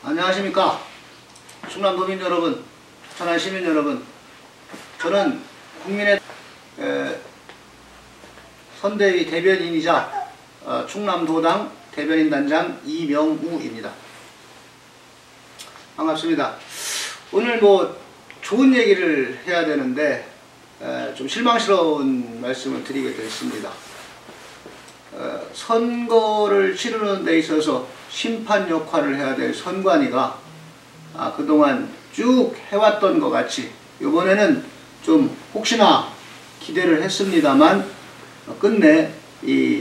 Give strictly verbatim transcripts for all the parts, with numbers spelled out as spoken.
안녕하십니까. 충남도민 여러분, 천안시민 여러분, 저는 국민의 에, 선대위 대변인이자 어, 충남도당 대변인 단장 이명우입니다. 반갑습니다. 오늘 뭐 좋은 얘기를 해야 되는데 에, 좀 실망스러운 말씀을 드리게 됐습니다. 어, 선거를 치르는 데 있어서 심판 역할을 해야 될 선관위가 아, 그동안 쭉 해왔던 것 같이 이번에는 좀 혹시나 기대를 했습니다만 어, 끝내 이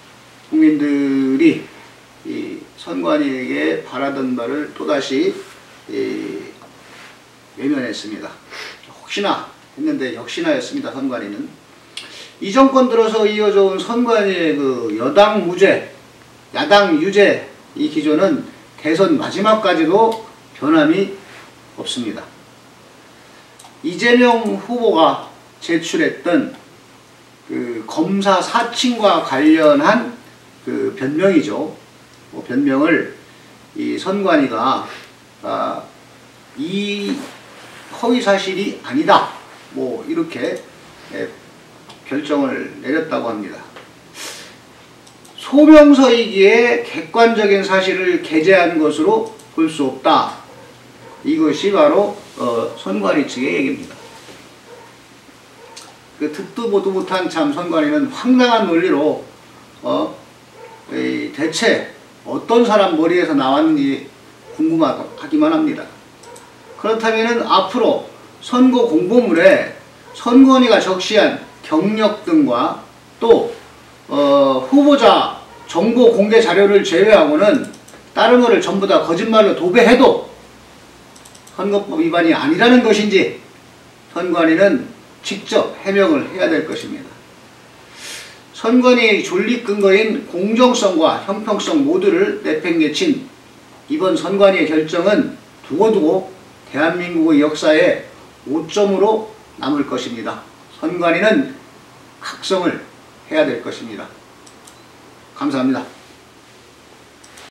국민들이 이 선관위에게 바라던 바를 또다시 이 외면했습니다. 혹시나 했는데 역시나였습니다. 선관위는 이 정권 들어서 이어져 온 선관위의 그 여당 무죄, 야당 유죄 이 기조는 대선 마지막까지도 변함이 없습니다. 이재명 후보가 제출했던 그 검사 사칭과 관련한 그 변명이죠. 뭐 변명을 이 선관위가 아, 이 허위 사실이 아니다. 뭐 이렇게 예, 결정을 내렸다고 합니다. 소명서이기에 객관적인 사실을 게재한 것으로 볼 수 없다. 이것이 바로 어, 선관위 측의 얘기입니다. 그 듣도 보도 못한 참 선관위는 황당한 논리로 어, 이 대체 어떤 사람 머리에서 나왔는지 궁금하기만 합니다. 그렇다면 앞으로 선거 공보물에 선관위가 적시한 경력 등과 또 어, 후보자 정보 공개 자료를 제외하고는 다른 거를 전부 다 거짓말로 도배해도 선거법 위반이 아니라는 것인지 선관위는 직접 해명을 해야 될 것입니다. 선관위의 존립 근거인 공정성과 형평성 모두를 내팽개친 이번 선관위의 결정은 두고두고 대한민국의 역사에 오점으로 남을 것입니다. 선관위는 각성을 해야 될 것입니다. 감사합니다.